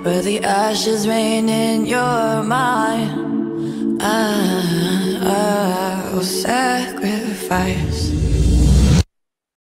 where the ashes rain in your mind. I will sacrifice